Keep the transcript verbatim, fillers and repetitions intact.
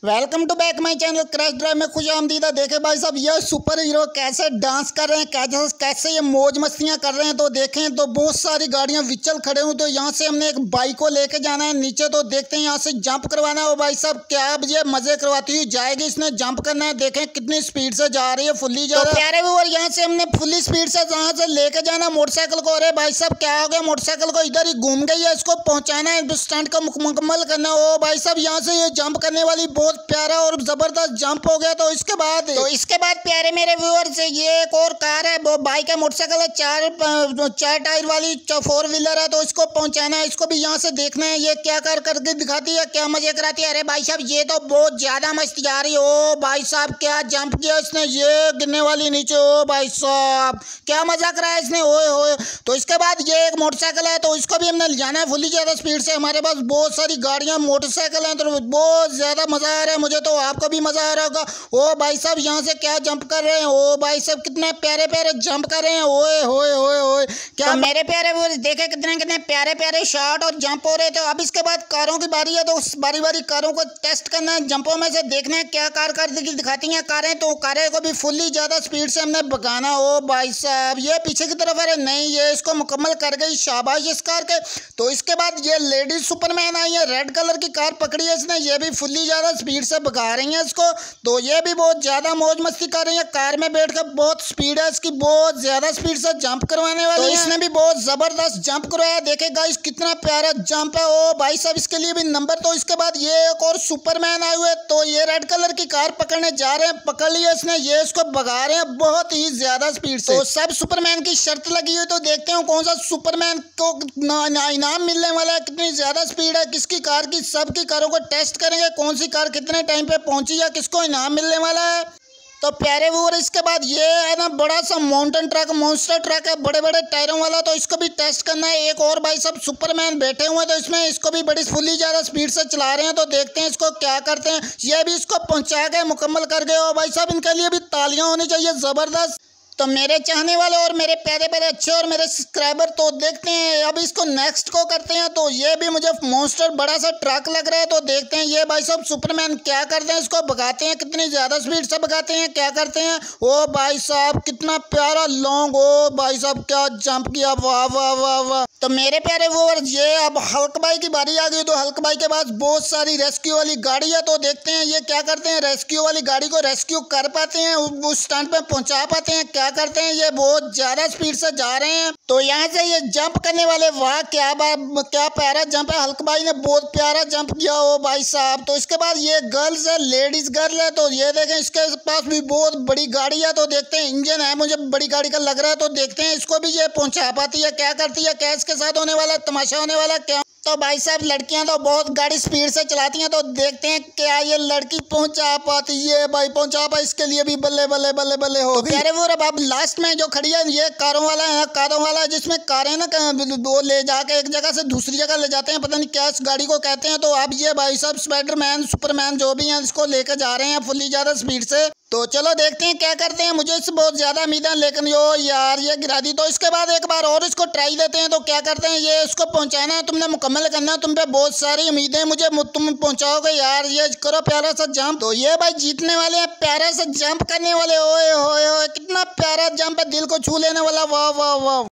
Welcome to back my channel crash drive में खुश आमदीदा। देखे भाई साहब ये सुपर हीरो कैसे डांस कर रहे हैं, कैसे कैसे ये मौज मस्तियां कर रहे हैं। तो देखें तो बहुत सारी गाड़ियां विचल खड़े हुए। तो यहाँ से हमने एक बाइक को लेके जाना है नीचे। तो देखते हैं यहाँ से जंप करवाना है। और भाई साहब क्या ये मजे करवाती हुई जाएगी, इसने जंप करना है। देखें कितनी स्पीड से जा रही है, फुल्ली जा रही है। प्यारे व्यूअर यहाँ से हमने फुल्ली स्पीड से जहाँ से लेके जाना मोटरसाइकिल को। अरे भाई साहब क्या हो गया, मोटरसाइकिल को इधर ही घूम गई है, इसको पहुंचाना है, स्टंट का मुकम्मल करना है। ओ भाई साहब यहाँ से ये जंप करने वाली बहुत प्यारा और जबरदस्त जंप हो गया। तो इसके बाद तो इसके बाद प्यारे मेरे व्यूअर्स ये एक और कार है, वो बाइक है, मोटरसाइकिल है, चार चार टायर वाली फोर व्हीलर है। तो इसको पहुंचाना है, इसको भी यहाँ से देखना है ये क्या कार करके दिखाती है, क्या मजे कराती है। अरे भाई साहब ये तो बहुत ज्यादा मस्ती आ रही है। ओ भाई साहब क्या जंप किया इसने, ये गिरने वाली नीचे। ओ भाई साहब क्या मजा कराया इसने, ओए होए। तो इसके बाद ये एक मोटरसाइकिल है, तो इसको भी हमने ले जाना है फुल्ली ज्यादा स्पीड से। हमारे पास बहुत सारी गाड़ियां मोटरसाइकिल हैं, तो बहुत ज्यादा मजा आ रहा है मुझे, तो आपको भी मजा आ रहा होगा। ओ भाई साहब यहाँ से क्या जंप कर रहे हैं, ओ भाई साहब कितने प्यारे प्यारे जंप कर रहे हैं। ओए होए होए होए क्या तो मेरे प्यारे वो देखे कितने कितने प्यारे प्यारे शॉट और जंप हो रहे थे। अब इसके बाद कारों की बारी है, तो उस बारी बारी कारों को टेस्ट करना है, जंपों में से देखना है क्या कार करती दिखाती हैं कारें। तो कारें को भी फुल्ली ज्यादा स्पीड से हमने भगाना। ओ भाई साहब ये पीछे की तरफ, अरे नहीं ये इसको मुकम्मल कर गई, शाबाश इस कार के। तो इसके बाद ये लेडीज सुपरमैन आई है, रेड कलर की कार पकड़ी है इसने, ये भी फुल्ली ज्यादा स्पीड से भगा रही है इसको। तो ये भी बहुत ज्यादा मौज मस्ती कर रही है, कार में बैठकर बहुत स्पीड है इसकी, बहुत ज्यादा स्पीड से जंप करवाने वाली तो है। इसने भी बहुत जबरदस्त जंप करवाया, देखेगा इस कितना प्यारा जंप है। ओ भाई साहब इसके लिए भी नंबर। तो इसके बाद ये एक और सुपरमैन आए हुए, तो ये रेड कलर की कार पकड़ने जा रहे हैं, पकड़ लिया इसने, ये इसको भगा रहे हैं बहुत ही ज्यादा स्पीड से। तो सब सुपरमैन की शर्त लगी हुई, तो देखते हैं कौन सा सुपरमैन को इनाम मिलने वाला है, कितनी ज्यादा स्पीड है किसकी कार की। सबकी कारों को टेस्ट करेंगे, कौन सी कार कितने टाइम पे पहुंची या किसको इनाम मिलने वाला है। तो प्यारे व्यूअर इसके बाद ये है ना बड़ा सा माउंटेन ट्रक, मॉन्स्टर ट्रक है, बड़े बड़े टायरों वाला, तो इसको भी टेस्ट करना है। एक और भाई सब सुपरमैन बैठे हुए हैं, तो इसमें इसको भी बड़ी फुल्ली ज्यादा स्पीड से चला रहे हैं। तो देखते हैं इसको क्या करते हैं। ये भी इसको पहुंचा गए, मुकम्मल कर गए। और भाई साहब इनके लिए भी तालियां होनी चाहिए जबरदस्त। तो मेरे चाहने वाले और मेरे प्यारे प्यारे अच्छे और मेरे सब्सक्राइबर, तो देखते हैं अब इसको नेक्स्ट को करते हैं। तो ये भी मुझे मॉन्स्टर बड़ा सा ट्रक लग रहा है, तो देखते हैं ये भाई साहब सुपरमैन क्या करते हैं, इसको भगाते हैं, कितनी ज्यादा स्पीड से भगाते हैं, क्या करते हैं। ओ भाई साहब कितना प्यारा लॉन्ग, ओ भाई साहब क्या जंप किया, वाह वाह वाह वाह। तो मेरे प्यारे व्यूअर ये अब हल्क भाई की बारी आ गई। तो हल्क भाई के पास बहुत सारी रेस्क्यू वाली गाड़ी है, तो देखते हैं ये क्या करते हैं, रेस्क्यू वाली गाड़ी को रेस्क्यू कर पाते हैं, उस स्टैंड पे पहुंचा पाते हैं, क्या करते हैं। ये बहुत ज्यादा स्पीड से जा रहे हैं, तो यहाँ से ये जंप करने वाले, वाह क्या क्या प्यारा जंप है, हल्क भाई ने बहुत प्यारा जंप किया। ओ भाई साहब तो इसके बाद ये गर्ल्स है, लेडीज गर्ल है, तो ये देखें इसके पास भी बहुत बड़ी गाड़ी है। तो देखते हैं इंजन है मुझे बड़ी गाड़ी का लग रहा है, तो देखते हैं इसको भी ये पहुंचा पाती है, क्या करती है, क्या इसके साथ होने वाला तमाशा होने वाला क्या। तो भाई साहब लड़कियां तो बहुत गाड़ी स्पीड से चलाती हैं, तो देखते हैं क्या ये लड़की पहुंचा पाती है। भाई पहुंचा पा, इसके लिए भी बल्ले बल्ले बल्ले बल्ले हो गई। अरे वो अब लास्ट में जो खड़ी है ये कारों वाला है, कारों वाला है जिसमें कारें ना वो ले जाके एक जगह से दूसरी जगह ले जाते हैं, पता नहीं क्या इस गाड़ी को कहते हैं। तो अब ये भाई साहब स्पाइडरमैन सुपरमैन जो भी हैं इसको लेकर जा रहे हैं फुल्ली ज्यादा स्पीड से। तो चलो देखते हैं क्या करते हैं, मुझे इससे बहुत ज्यादा उम्मीद है, लेकिन यो यार ये गिरा दी। तो इसके बाद एक बार और इसको ट्राई देते हैं। तो क्या करते हैं, ये इसको पहुंचाना है, तुमने मुकम्मल करना है, तुम पे बहुत सारी उम्मीदें मुझे, तुम पहुंचाओगे यार, ये करो प्यारा सा जंप। तो ये भाई जीतने वाले हैं, प्यारा सा जंप करने वाले। ओए होए होए कितना प्यारा जंप है, दिल को छू लेने वाला, वाह वाह वाह।